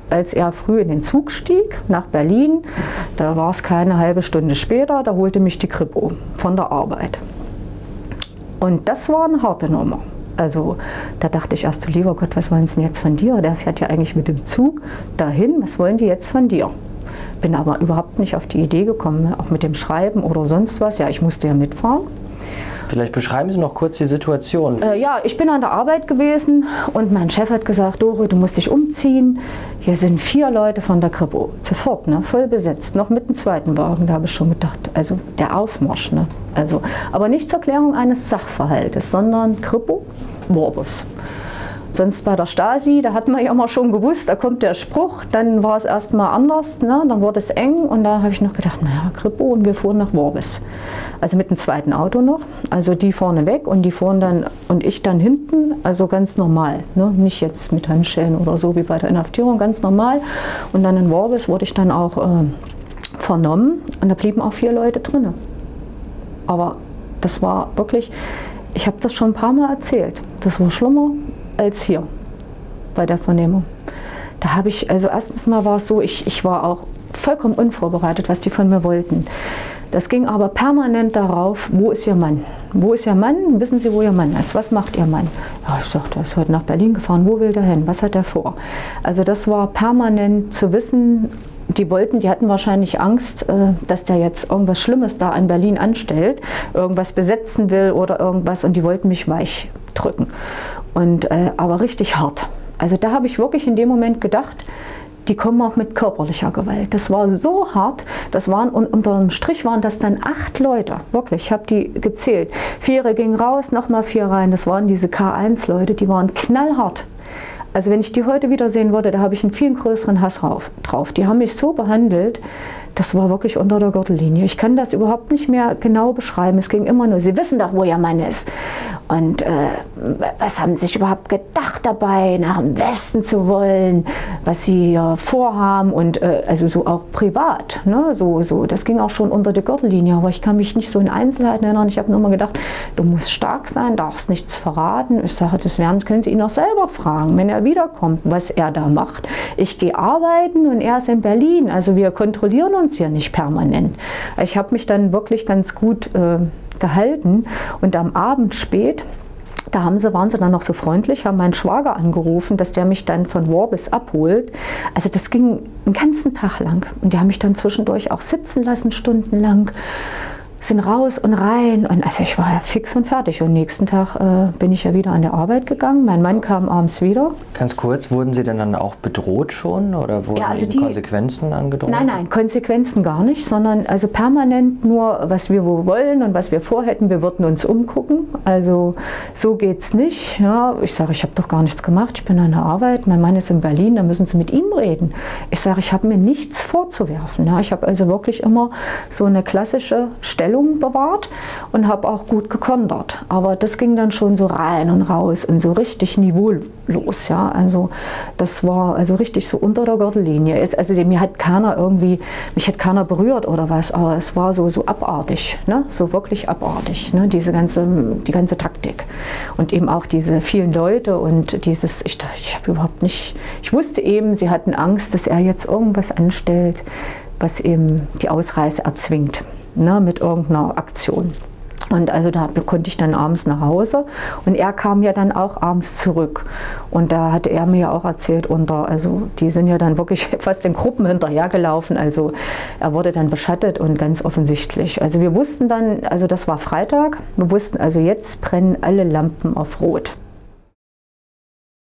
als er früh in den Zug stieg nach Berlin. Da war es keine halbe Stunde später, da holte mich die Kripo von der Arbeit. Und das war eine harte Nummer. Also da dachte ich erst, du lieber Gott, was wollen sie denn jetzt von dir? Der fährt ja eigentlich mit dem Zug dahin, was wollen die jetzt von dir? Bin aber überhaupt nicht auf die Idee gekommen, auch mit dem Schreiben oder sonst was. Ja, ich musste ja mitfahren. Vielleicht beschreiben Sie noch kurz die Situation. Ja, ich bin an der Arbeit gewesen und mein Chef hat gesagt, Dore, du musst dich umziehen. Hier sind 4 Leute von der Kripo. Sofort, ne, voll besetzt, noch mit dem zweiten Wagen. Da habe ich schon gedacht, also der Aufmarsch. Ne? Also, aber nicht zur Klärung eines Sachverhaltes, sondern Kripo, Worbis. Sonst bei der Stasi, da hat man ja immer schon gewusst, da kommt der Spruch, dann war es erstmal anders, ne? Dann wurde es eng und da habe ich noch gedacht, naja, Kripo, und wir fuhren nach Worbis. Also mit dem zweiten Auto noch, also die vorne weg und die fuhren dann und ich dann hinten, also ganz normal, ne? Nicht jetzt mit Handschellen oder so wie bei der Inhaftierung, ganz normal. Und dann in Worbis wurde ich dann auch vernommen und da blieben auch 4 Leute drin. Aber das war wirklich, ich habe das schon ein paar Mal erzählt, das war schlimmer als hier bei der Vernehmung. Da habe ich, also erstens mal war es so, ich war auch vollkommen unvorbereitet, was die von mir wollten. Das ging aber permanent darauf, wo ist Ihr Mann? Wo ist Ihr Mann? Wissen Sie, wo Ihr Mann ist? Was macht Ihr Mann? Ja, ich sagte, er ist heute nach Berlin gefahren, wo will der hin? Was hat er vor? Also das war permanent zu wissen, die hatten wahrscheinlich Angst, dass der jetzt irgendwas Schlimmes da in Berlin anstellt, irgendwas besetzen will oder irgendwas und die wollten mich weich drücken. Und, aber richtig hart. Also da habe ich wirklich in dem Moment gedacht, die kommen auch mit körperlicher Gewalt. Das war so hart, das waren, und unter dem Strich waren das dann 8 Leute, wirklich, ich habe die gezählt. 4 gingen raus, nochmal 4 rein, das waren diese K1-Leute, die waren knallhart. Also wenn ich die heute wiedersehen würde, da habe ich einen viel größeren Hass drauf. Die haben mich so behandelt, das war wirklich unter der Gürtellinie. Ich kann das überhaupt nicht mehr genau beschreiben. Es ging immer nur, Sie wissen doch, wo Ihr Mann ist. Und was haben Sie sich überhaupt gedacht dabei, nach dem Westen zu wollen, was Sie vorhaben und also so auch privat. Ne? So, das ging auch schon unter der Gürtellinie, aber ich kann mich nicht so in Einzelheiten erinnern. Ich habe nur mal gedacht, du musst stark sein, darfst nichts verraten. Ich sage, das können Sie ihn auch selber fragen, wenn er wiederkommt, was er da macht. Ich gehe arbeiten und er ist in Berlin, also wir kontrollieren uns hier nicht permanent. Ich habe mich dann wirklich ganz gut gehalten und am Abend spät, da waren sie dann noch so freundlich, haben meinen Schwager angerufen, dass der mich dann von Worbis abholt. Also das ging einen ganzen Tag lang und die haben mich dann zwischendurch auch sitzen lassen, stundenlang. Sind raus und rein und also ich war ja fix und fertig und nächsten Tag bin ich ja wieder an der Arbeit gegangen. Mein Mann kam abends wieder. Ganz kurz, wurden Sie denn dann auch bedroht schon oder wurden Ihnen Konsequenzen angedroht? Nein, Konsequenzen gar nicht, sondern also permanent nur, was wir wo wollen und was wir vorhätten, wir würden uns umgucken. Also so geht's nicht. Ja, ich sage, ich habe doch gar nichts gemacht, ich bin an der Arbeit, mein Mann ist in Berlin, da müssen Sie mit ihm reden. Ich sage, ich habe mir nichts vorzuwerfen. Ja, ich habe also wirklich immer so eine klassische Stellung bewahrt und habe auch gut gekontert. Aber das ging dann schon so rein und raus und so richtig niveaulos. Ja? Also das war also richtig so unter der Gürtellinie. Also mich hat keiner berührt oder was, aber es war so abartig, ne? So wirklich abartig, ne? Die ganze Taktik. Und eben auch diese vielen Leute und dieses, ich wusste eben, sie hatten Angst, dass er jetzt irgendwas anstellt, was eben die Ausreise erzwingt. Ne, mit irgendeiner Aktion. Und also da konnte ich dann abends nach Hause und er kam ja dann auch abends zurück. Und da hatte er mir ja auch erzählt, also die sind ja dann wirklich fast in Gruppen hinterhergelaufen. Also er wurde dann beschattet und ganz offensichtlich. Also wir wussten dann, also das war Freitag, wir wussten also jetzt brennen alle Lampen auf Rot.